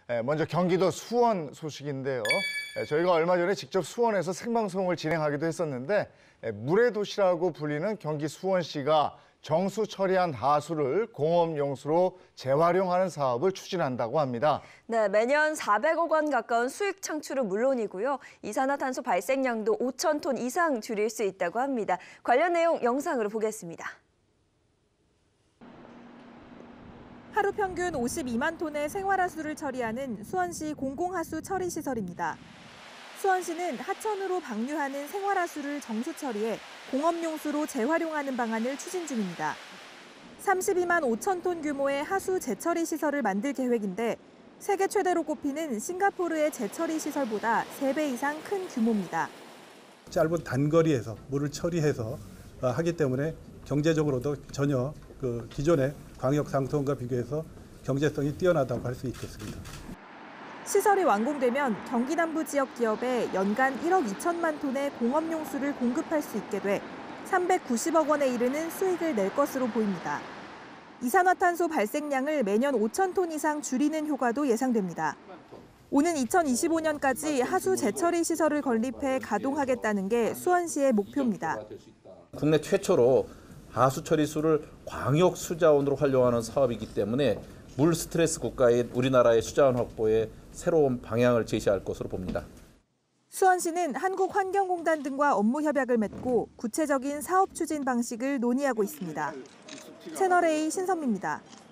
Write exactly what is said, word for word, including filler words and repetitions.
먼저 경기도 수원 소식인데요. 저희가 얼마 전에 직접 수원에서 생방송을 진행하기도 했었는데 물의 도시라고 불리는 경기 수원시가 정수 처리한 하수를 공업용수로 재활용하는 사업을 추진한다고 합니다. 네, 매년 사백억 원 가까운 수익 창출은 물론이고요. 이산화탄소 발생량도 오천 톤 이상 줄일 수 있다고 합니다. 관련 내용 영상으로 보겠습니다. 하루 평균 오십이만 톤의 생활하수를 처리하는 수원시 공공하수 처리시설입니다. 수원시는 하천으로 방류하는 생활하수를 정수 처리해 공업용수로 재활용하는 방안을 추진 중입니다. 삼십이만 오천 톤 규모의 하수 재처리 시설을 만들 계획인데 세계 최대로 꼽히는 싱가포르의 재처리 시설보다 세 배 이상 큰 규모입니다. 짧은 단거리에서 물을 처리해서 하기 때문에 경제적으로도 전혀 그 기존의 광역 상수원과 비교해서 경제성이 뛰어나다고 할 수 있겠습니다. 시설이 완공되면 경기 남부 지역 기업에 연간 일억 이천만 톤의 공업용수를 공급할 수 있게 돼 삼백구십억 원에 이르는 수익을 낼 것으로 보입니다. 이산화탄소 발생량을 매년 오천 톤 이상 줄이는 효과도 예상됩니다. 오는 이천이십오 년까지 하수 재처리 시설을 건립해 가동하겠다는 게 수원시의 목표입니다. 국내 최초로 하수 처리수를 광역 수자원으로 활용하는 사업이기 때문에 물 스트레스 국가인 우리나라의 수자원 확보에 새로운 방향을 제시할 것으로 봅니다. 수원시는 한국환경공단 등과 업무 협약을 맺고 구체적인 사업 추진 방식을 논의하고 있습니다. 채널A 신선미입니다.